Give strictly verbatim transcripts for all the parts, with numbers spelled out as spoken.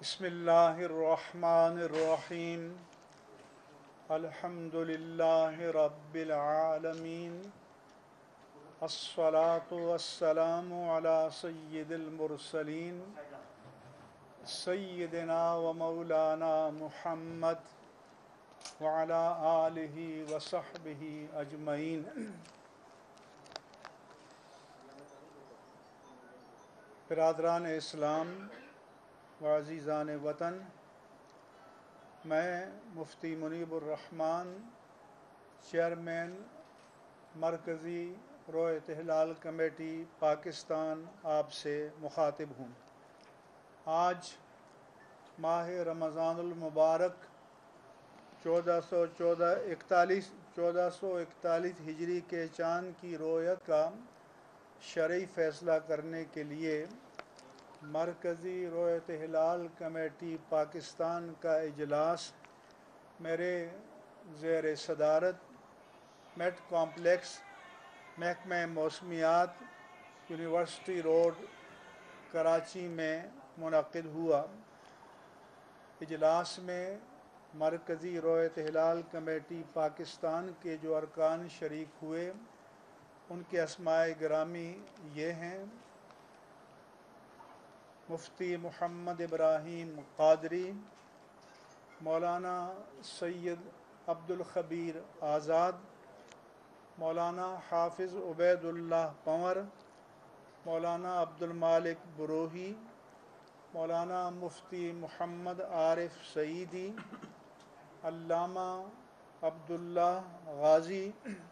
بسم اللہ الرحمن الرحیم الحمد للہ رب العالمین الصلاة والسلام علی سید المرسلین سیدنا و مولانا محمد وعلی آلہ وصحبہ اجمعین۔ برادران اسلام و عزیزان وطن، میں مفتی منیب الرحمن چیئرمین مرکزی رویت ہلال کمیٹی پاکستان آپ سے مخاطب ہوں۔ آج ماہ رمضان المبارک چودہ سو چودہ اکتالیس چودہ سو اکتالیس ہجری کے چاند کی رویت کا شرعی فیصلہ کرنے کے لیے مرکزی رویت ہلال کمیٹی پاکستان کا اجلاس میرے زیر صدارت میٹ کامپلیکس محکمہ موسمیات یونیورسٹی روڈ کراچی میں منعقد ہوا۔ اجلاس میں مرکزی رویت ہلال کمیٹی پاکستان کے جو ارکان شریک ہوئے ان کے اسماء گرامی یہ ہیں: مفتی محمد ابراہیم قادری، مولانا سید عبد الخبیر آزاد، مولانا حافظ عبید اللہ پنور، مولانا عبد المالک بروہی، مولانا مفتی محمد عارف سعیدی، علامہ عبداللہ غازی،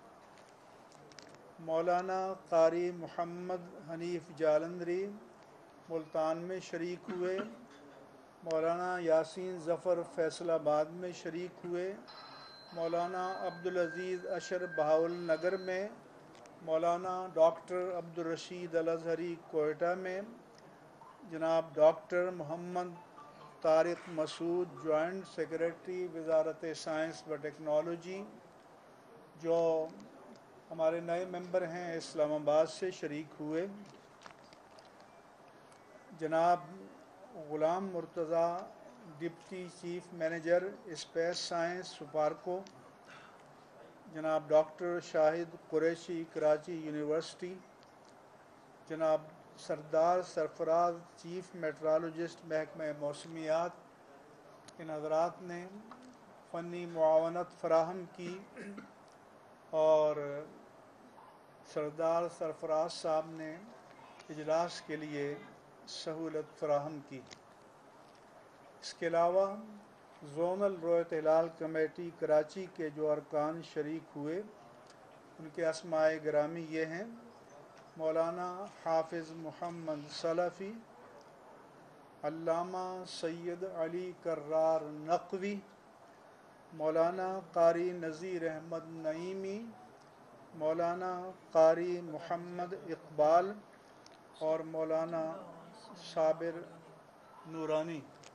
مولانا قاری محمد حنیف جالندری ملتان میں شریک ہوئے، مولانا یاسین ظفر فیصل آباد میں شریک ہوئے، مولانا عبدالعزیز اشر بہاول نگر میں، مولانا ڈاکٹر عبدالرشید الازہری کوئٹہ میں، جناب doctor Muhammad Tariq Masood joint secretary وزارت سائنس و ٹیکنالوجی جو ہمارے نئے ممبر ہیں اسلام آباد سے شریک ہوئے، جناب Ghulam Murtaza deputy chief manager space science SUPARCO, جناب ڈاکٹر شاہد قریشی کراچی یونیورسٹی، جناب سردار سرفراز چیف میٹرالوجسٹ محکمہ موسمیات۔ ان حضرات نے فنی معاونت فراہم کی اور سردار سرفراز صاحب نے اجلاس کے لیے سہولت فراہم کی۔ اس کے علاوہ زونل رویت ہلال کمیٹی کراچی کے جو ارکان شریک ہوئے ان کے اسماء گرامی یہ ہیں: مولانا حافظ محمد سلفی، علامہ سید علی کرار نقوی، مولانا قاری نذیر احمد نعیمی، مولانا قاری محمد اقبال اور مولانا صابر نورانی۔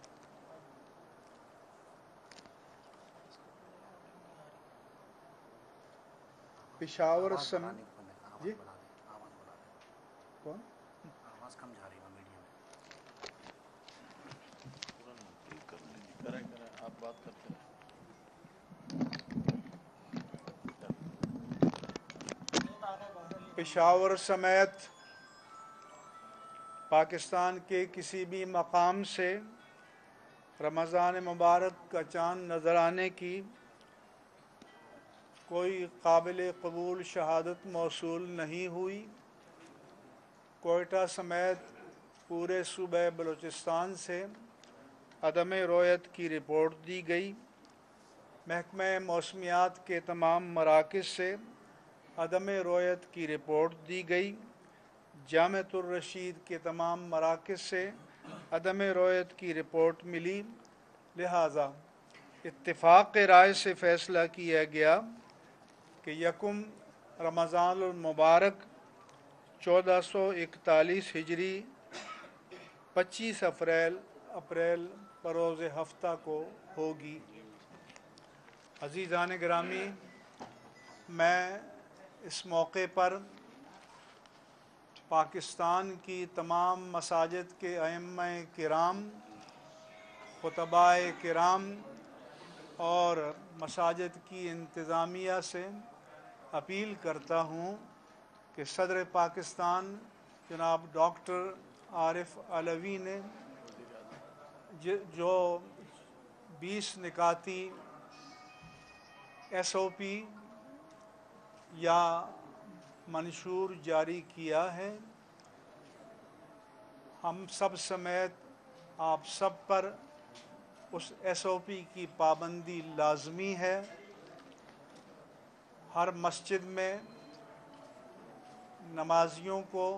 پشاور سم جی کون آواز کم جا رہی ہے میڈیم میں، آپ بات کرتے رہیں۔ پشاور سمیت پاکستان کے کسی بھی مقام سے رمضان مبارک کا چاند نظر آنے کی کوئی قابل قبول شہادت موصول نہیں ہوئی۔ کوئٹہ سمیت پورے صوبہ بلوچستان سے عدم رویت کی رپورٹ دی گئی۔ محکمہ موسمیات کے تمام مراکز سے عدم رویت کی رپورٹ دی گئی۔ جامعۃ الرشید کے تمام مراکز سے عدم رویت کی رپورٹ ملی، لہٰذا اتفاق رائے سے فیصلہ کیا گیا کہ یکم رمضان المبارک چودہ سو اکتالیس ہجری پچیس اپریل اپریل بروز ہفتہ کو ہوگی۔ عزیزان گرامی، میں اس موقع پر پاکستان کی تمام مساجد کے ائمہ کرام खुतबाए किराम और मसाजिद की इंतज़ामिया से अपील करता हूँ कि सदर पाकिस्तान जनाब डॉक्टर आरिफ अलवी ने जो बीस निकाती एस ओ पी या मंशूर जारी किया है, हम सब समेत आप सब पर उस एस ओ पी की पाबंदी लाजमी है। हर मस्जिद में नमाजियों को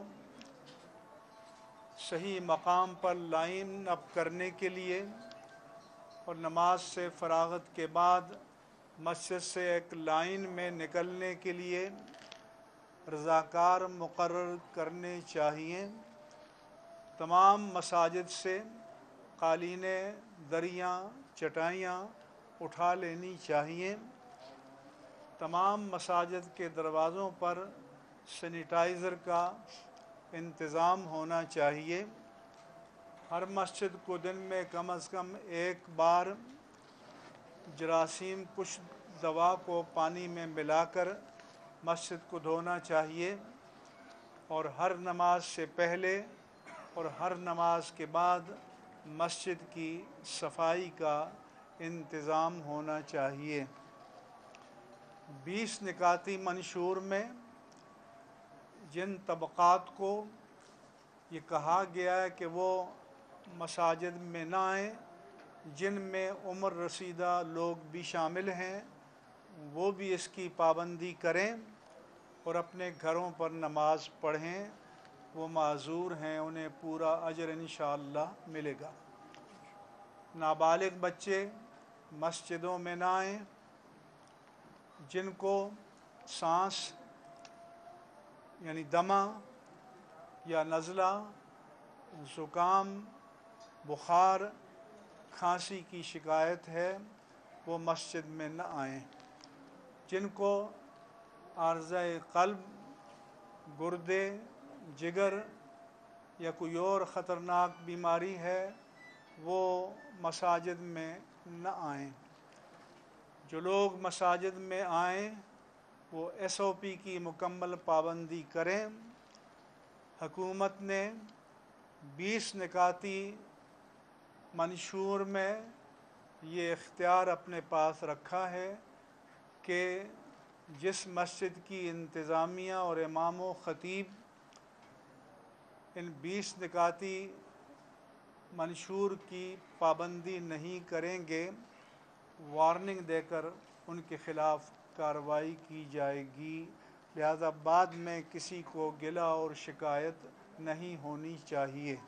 सही मकाम पर लाइन अप करने के लिए और नमाज से फरागत के बाद मस्जिद से एक लाइन में निकलने के लिए रज़ाकार मुकर्रर करने चाहिए। तमाम मसाजिद से कालीनें, दरियाँ, चटाइयाँ उठा लेनी चाहिए। तमाम मसाजिद के दरवाज़ों पर सैनिटाइज़र का इंतज़ाम होना चाहिए। हर मस्जिद को दिन में कम अज़ कम एक बार जरासीम कुश दवा को पानी में मिलाकर मस्जिद को धोना चाहिए और हर नमाज से पहले और हर नमाज के बाद मस्जिद की सफाई का इंतज़ाम होना चाहिए। बीस निकाती मंशूर में जिन तबक़ात को ये कहा गया है कि वो मसाजिद में ना आएँ, जिनमें उम्र रसीदा लोग भी शामिल हैं, वो भी इसकी पाबंदी करें और अपने घरों पर नमाज पढ़ें। वो माज़ूर हैं, उन्हें पूरा अजर इंशाअल्लाह मिलेगा। नाबालिग बच्चे मस्जिदों में ना आएँ। जिनको सांस यानी दमा या नज़ला, ज़ुकाम, बुखार, खांसी की शिकायत है, वो मस्जिद में न आएँ। जिनको आर्ज़ाए क़ल्ब, गुर्दे, जिगर या कोई और ख़तरनाक बीमारी है, वो मसाजिद में न आएँ। जो लोग मसाजिद में आएँ वो एस ओ पी की मुकम्मल पाबंदी करें। हुकूमत ने बीस निकाती मंशूर में ये इख्तियार अपने पास रखा है कि जिस मस्जिद की इंतज़ामिया और इमाम व ख़तीब इन बीस निकाती मंशूर की पाबंदी नहीं करेंगे, वार्निंग देकर उनके ख़िलाफ़ कार्रवाई की जाएगी। लिहाजा बाद में किसी को गिला और शिकायत नहीं होनी चाहिए।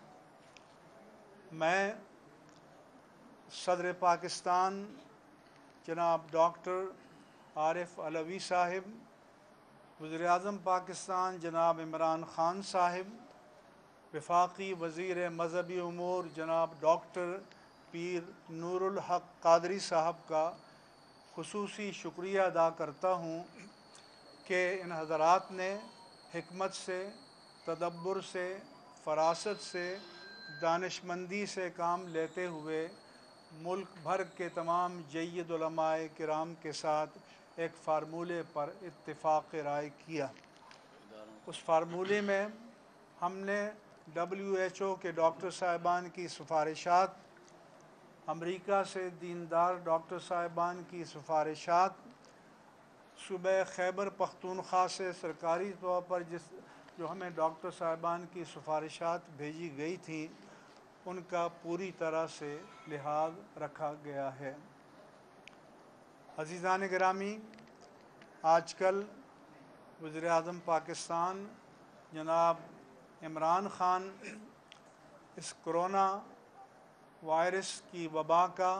मैं सदर पाकिस्तान जनाब डॉक्टर आरिफ अलवी साहिब, वज़ीर-ए-आज़म पाकिस्तान जनाब इमरान ख़ान साहिब, वफ़ाक़ी वज़ीर मज़हबी उमूर जनाब डॉक्टर पीर नूरुल हक़ क़ादरी साहब का ख़ुसूसी शुक्रिया अदा करता हूँ कि इन हज़रात ने हिकमत से, तदब्बुर से, फ़रासत से, दानिशमंदी से काम लेते हुए मुल्क भर के तमाम जय्यद उलमाए किराम के साथ एक फ़ार्मूले पर इत्तिफ़ाक़ राय किया। उस फ़ार्मूले में हमने डब्ल्यू एच ओ के डॉक्टर साहिबान की सिफ़ारिशात, अमरीका से दीनदार डॉक्टर साहिबान की सिफ़ारिशात, सूबे खैबर पख्तूनख्वा से सरकारी तौर पर जिस जो हमें डॉक्टर साहिबान की सिफ़ारिशात भेजी गई थी, उनका पूरी तरह से लिहाज रखा गया है। अज़ीज़ान गिरामी, आजकल वज़ीर-ए-आज़म पाकिस्तान जनाब इमरान ख़ान इस कोरोना वायरस की वबा का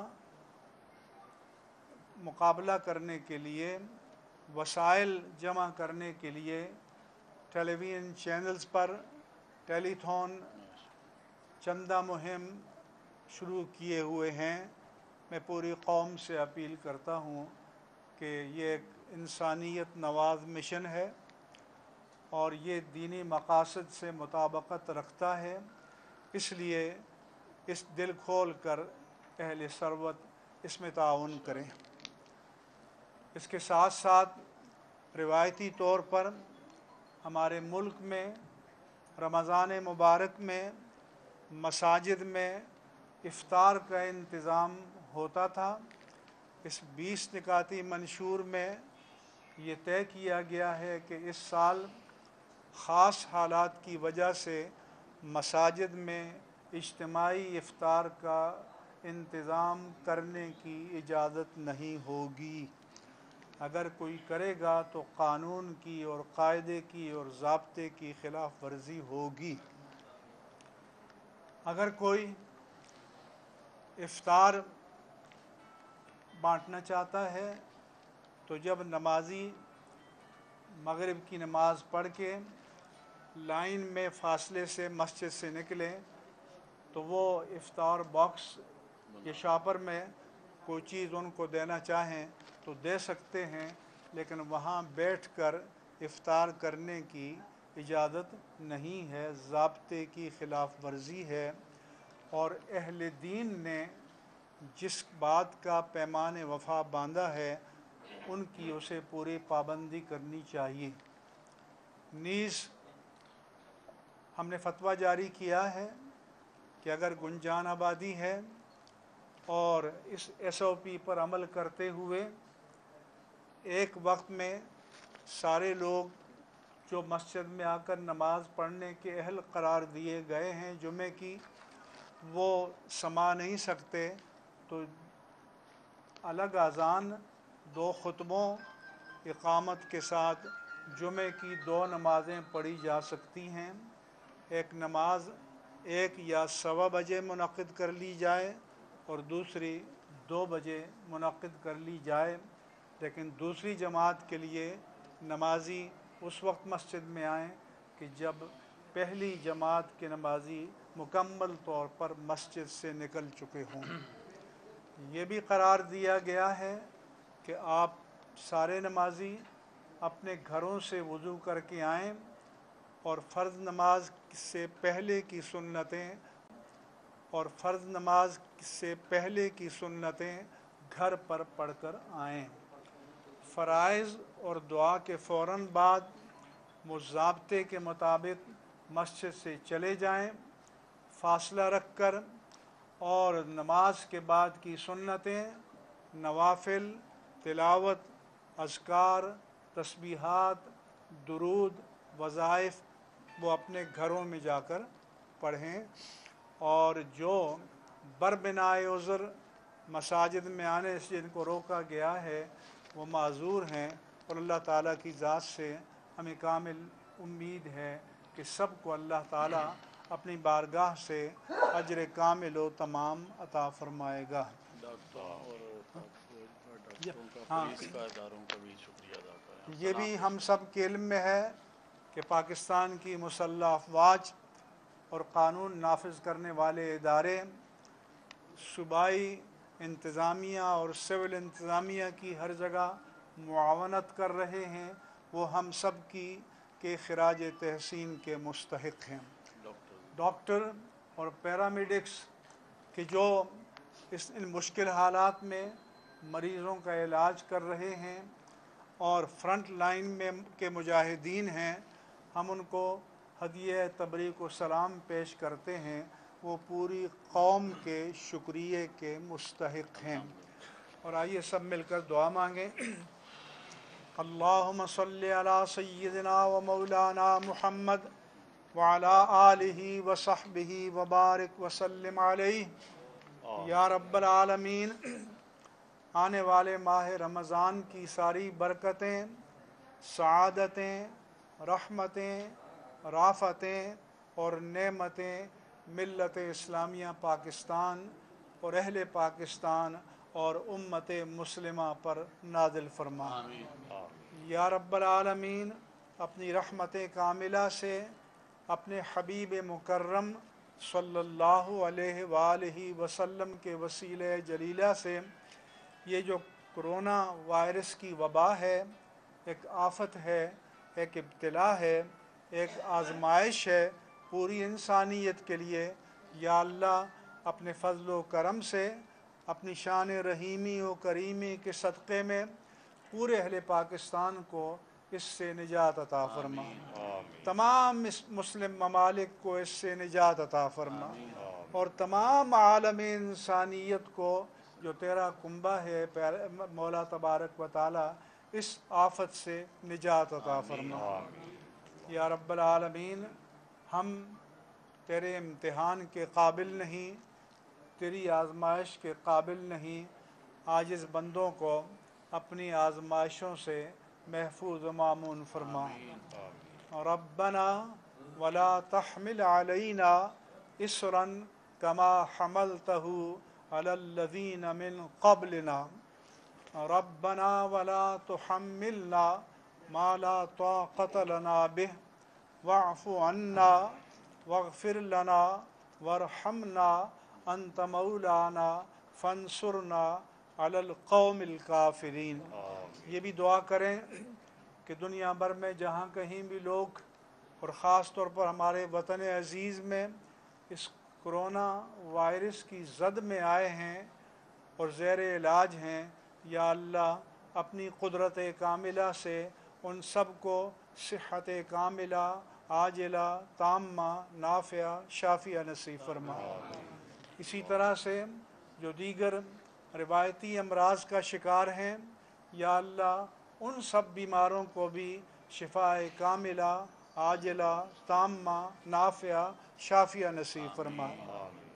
मुकाबला करने के लिए, वसाइल जमा करने के लिए टेलीविज़न चैनल्स पर टेलीथॉन चंदा मुहिम शुरू किए हुए हैं। मैं पूरी कौम से अपील करता हूँ कि ये एक इंसानियत नवाज मिशन है और ये दीनी मकासद से मुताबकत रखता है, इसलिए इस दिल खोल कर اہل ثروت اس میں تعاون کریں۔ اس کے ساتھ ساتھ روایتی طور پر ہمارے ملک میں رمضان مبارک میں مساجد میں افطار کا انتظام ہوتا تھا۔ اس بیس نکاتی منشور میں یہ طے کیا گیا ہے کہ اس سال خاص حالات کی وجہ سے مساجد میں اجتماعی افطار کا انتظام کرنے کی اجازت نہیں ہوگی۔ اگر کوئی کرے گا تو قانون کی اور قاعدے کی اور ضابطے کی خلاف ورزی ہوگی۔ اگر کوئی افطار بانٹنا چاہتا ہے تو جب نمازی مغرب کی نماز پڑھ کے لائن میں فاصلے سے مسجد سے نکلیں تو وہ افطار باکس یا شاپر میں کوئی چیز ان کو دینا چاہیں تو دے سکتے ہیں، لیکن وہاں بیٹھ کر افطار کرنے کی اجازت نہیں ہے، ضابطے کی خلاف ورزی ہے۔ اور اہل دین نے جس بات کا پیمان وفا باندھا ہے ان کی اسے پوری پابندی کرنی چاہیے۔ نیز ہم نے فتویٰ جاری کیا ہے کہ اگر گنجان آبادی ہے اور اس ایس او پی پر عمل کرتے ہوئے ایک وقت میں سارے لوگ جو مسجد میں آ کر نماز پڑھنے کے اہل قرار دیے گئے ہیں جمعے کی، وہ سما نہیں سکتے تو الگ اذان دو خطبوں اقامت کے ساتھ جمعے کی دو نمازیں پڑھی جا سکتی ہیں۔ ایک نماز ایک یا سوا بجے منعقد کر لی جائے اور دوسری دو بجے منعقد کر لی جائے، لیکن دوسری جماعت کے لیے نمازی اس وقت مسجد میں آئیں کہ جب پہلی جماعت کے نمازی مکمل طور پر مسجد سے نکل چکے ہوں۔ یہ بھی قرار دیا گیا ہے کہ آپ سارے نمازی اپنے گھروں سے وضو کر کے آئیں اور فرض نماز سے پہلے کی سنتیں اور فرض نماز سے پہلے کی سنتیں گھر پر پڑھ کر آئیں۔ فرائض اور دعا کے فوراً بعد ضابطے کے مطابق مسجد سے چلے جائیں، فاصلہ رکھ کر، اور نماز کے بعد کی سنتیں، نوافل، تلاوت، اذکار، تسبیحات، درود، وظائف وہ اپنے گھروں میں جا کر پڑھیں۔ اور جو بربنائے عذر مساجد میں آنے سے جن کو روکا گیا ہے وہ معذور ہیں، اور اللہ تعالیٰ کی ذات سے ہمیں کامل امید ہے کہ سب کو اللہ تعالیٰ اپنی بارگاہ سے اجر کامل و تمام عطا فرمائے گا۔ ہاں، یہ بھی ہم سب کے علم میں ہے کہ پاکستان کی مسلح افواج اور قانون نافذ کرنے والے ادارے صوبائی انتظامیہ اور سول انتظامیہ کی ہر جگہ معاونت کر رہے ہیں، وہ ہم سب کی کے خراج تحسین کے مستحق ہیں۔ ڈاکٹر اور پیرامیڈکس کہ جو اس ان مشکل حالات میں مریضوں کا علاج کر رہے ہیں اور فرنٹ لائن میں کے مجاہدین ہیں، ہم ان کو ہدیہ تبریک و سلام پیش کرتے ہیں، وہ پوری قوم کے شکریہ کے مستحق ہیں۔ اور آئیے سب مل کر دعا مانگیں۔ اللہم صلی علی سیدنا و مولانا محمد وعلی آلہ وصحبہ وبارک وسلم علیہ۔ یا رب العالمین، آنے والے ماہ رمضان کی ساری برکتیں، سعادتیں، رحمتیں، رافتیں اور نعمتیں ملت اسلامیہ پاکستان اور اہل پاکستان اور امت مسلمہ پر نازل فرما۔ یا رب العالمین، اپنی رحمت کاملہ سے اپنے حبیب مکرم صلی اللہ علیہ وآلہ وسلم کے وسیلہ جلیلہ سے یہ جو کرونا وائرس کی وبا ہے، ایک آفت ہے، ایک ابتلا ہے، ایک آزمائش ہے پوری انسانیت کے لیے، یا اللہ اپنے فضل و کرم سے اپنی شان رحیمی و کریمی کے صدقے میں پورے اہل پاکستان کو اس سے نجات عطا فرما، تمام مسلم ممالک کو اس سے نجات عطا فرما، اور تمام عالم انسانیت کو جو تیرا کنبہ ہے مولا تبارک و تعالی اس آفت سے نجات عطا فرما۔ یا رب العالمین، ہم تیرے امتحان کے قابل نہیں، تیری آزمائش کے قابل نہیں، عاجز بندوں کو اپنی آزمائشوں سے محفوظ و مامون فرما۔ ربنا ولا تحمل علینا اسرا کما حملتہ علی الذین من قبلنا ربنا ولا تحملنا ما لا طاقت لنا به واعف عنا واغفر لنا وارحمنا انت مولانا فانصرنا علی القوم الکافرین۔ یہ بھی دعا کریں کہ دنیا بھر میں جہاں کہیں بھی لوگ، اور خاص طور پر ہمارے وطن عزیز میں اس کرونا وائرس کی زد میں آئے ہیں اور زیر علاج ہیں، یا اللہ اپنی قدرت کاملہ سے ان سب کو صحت کاملہ عاجلہ تامہ نافعہ شافیہ نصیب فرما۔ اسی طرح سے جو دیگر روایتی امراض کا شکار ہیں، یا اللہ ان سب بیماروں کو بھی شفاء کاملہ عاجلہ تامہ نافعہ شافیہ نصیب فرما۔